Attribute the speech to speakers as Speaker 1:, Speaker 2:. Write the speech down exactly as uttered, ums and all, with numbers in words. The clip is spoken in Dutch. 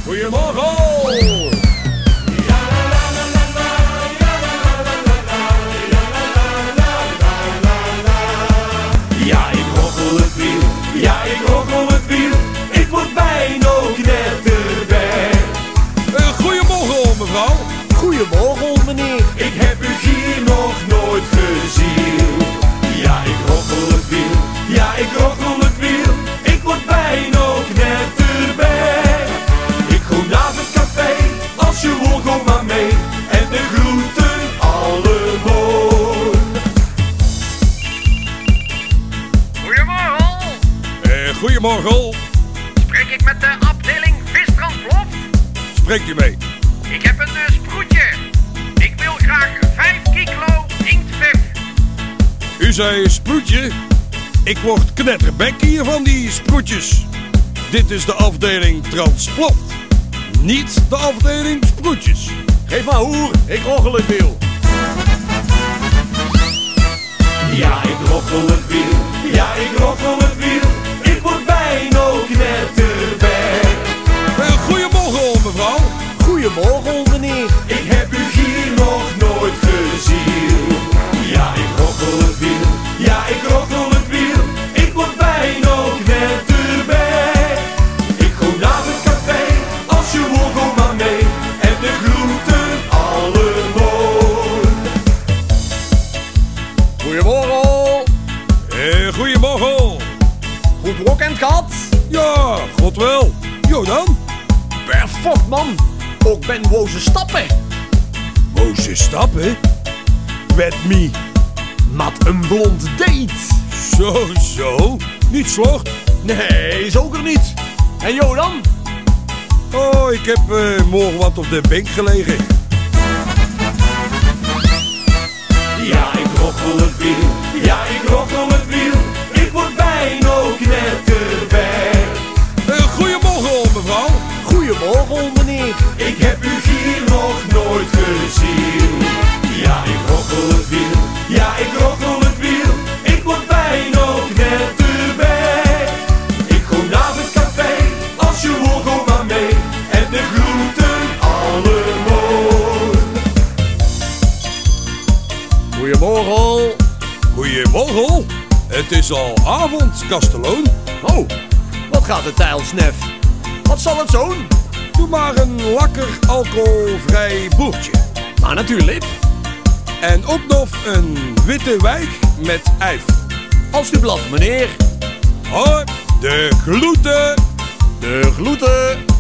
Speaker 1: Goedemorgen!
Speaker 2: Ja, ik roggel het wiel, ja, ik roggel het wiel. Ik word bijna ook net erbij.
Speaker 1: Uh, goedemorgen, mevrouw.
Speaker 3: Goedemorgen, meneer.
Speaker 2: Ik heb u hier nog nooit gezien. Ja, ik roggel het wiel, ja, ik roggel het wiel. Ik word bijna ook net erbij. Ik ga naar het café, als je wil, kom maar mee. En de groeten allemaal.
Speaker 4: Goedemorgen.
Speaker 1: Uh, goedemorgen.
Speaker 4: Spreek ik met de afdeling vistransport?
Speaker 1: Spreekt u mee?
Speaker 4: Ik heb een uh, sproetje. Ik wil graag vijf kilo inktvis.
Speaker 1: U zei sproetje. Ik word knetterbek hier van die sproetjes. Dit is de afdeling transport. Niet de afdeling sproetjes.
Speaker 3: Geef maar hoer, ik roggel het wiel.
Speaker 2: Ja, ik roggel het wiel, ja, ik roggel het wiel. Ik word bijna ook net erbij.
Speaker 1: Uh, goedemorgen, mevrouw.
Speaker 3: Goedemorgen, meneer.
Speaker 2: Ik heb u hier nog nooit gezien. Ja, ik roggel het wiel, ja, ik roggel het wiel. Ik word bijna ook net erbij. Ik ga naar het café, als je wil, kom maar mee. En de groeten allemaal.
Speaker 3: Goedemorgen.
Speaker 1: Uh, goedemorgen.
Speaker 3: Goed weekend gehad?
Speaker 1: Ja, god wel. Jo dan?
Speaker 3: Perfect, man. Ook ben woze stappen.
Speaker 1: Boze stappen? Met me.
Speaker 3: Met een blond date.
Speaker 1: Zo, zo. Niet slecht.
Speaker 3: Nee, zeker niet. En jou dan?
Speaker 1: Oh, ik heb uh, morgen wat op de bank gelegen.
Speaker 2: Ja, ik roggel het wiel, ja, ik roggel het wiel. Ik word bijna ook net erbij.
Speaker 1: Uh, goedemorgen, mevrouw.
Speaker 3: Goedemorgen, meneer.
Speaker 2: Ik heb u hier nog nooit gezien. Ja, ik roggel het wiel, ja, ik roggel het wiel. Ik word bijna ook net erbij. Ik ga naar het café, als je wil, kom maar mee. En de groeten allemaal.
Speaker 3: Goedemorgen.
Speaker 1: Goedemorgen. Het is al avond, Kasteloon.
Speaker 3: Oh, wat gaat het tijl, Snef? Wat zal het zo'n?
Speaker 1: Doe maar een lekker alcoholvrij boertje.
Speaker 3: Maar natuurlijk.
Speaker 1: En ook nog een witte wijk met ijver.
Speaker 3: Alsjeblieft, meneer.
Speaker 1: Hoi, de gloeten.
Speaker 3: De groeten.